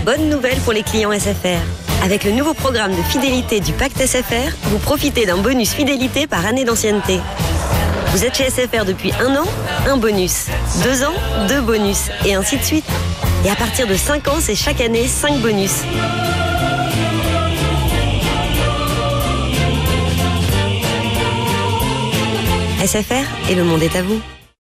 Bonne nouvelle pour les clients SFR. Avec le nouveau programme de fidélité du Pacte SFR, vous profitez d'un bonus fidélité par année d'ancienneté. Vous êtes chez SFR depuis 1 an, un bonus. 2 ans, 2 bonus. Et ainsi de suite. Et à partir de 5 ans, c'est chaque année 5 bonus. SFR et le monde est à vous.